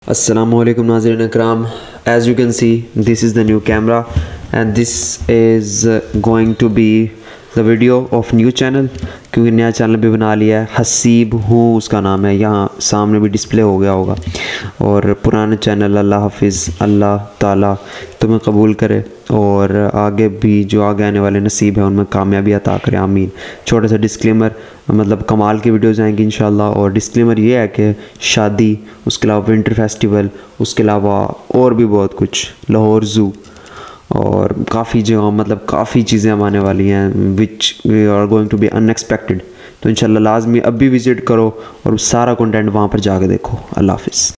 Assalamualaikum नाज़रीन Akram, as you can see this is the new camera and this is going to be the video of new channel, क्योंकि नया channel भी बना लिया है। हसीब हूँ उसका नाम है, यहाँ सामने भी डिस्प्ले हो गया होगा। और पुराना चैनल अल्लाह हाफिज़, अल्लाह ताला तुम्हें कबूल करे और आगे भी जो आगे आने वाले नसीब है उनमें कामयाबी अता करे, आमीन। छोटा सा डिस्क्लेमर, मतलब कमाल की वीडियोज़ आएंगी इंशाल्लाह। और डिस्क्लेमर ये है कि शादी, उसके अलावा विंटर फेस्टिवल, उसके अलावा और भी बहुत कुछ, लाहौर ज़ू और काफ़ी जगह, मतलब काफ़ी चीज़ें हम आने वाली हैं which are going to be unexpected. तो इंशाल्लाह लाजमी अब भी विज़िट करो और सारा कंटेंट वहाँ पर जाके देखो। अल्लाह हाफिज़।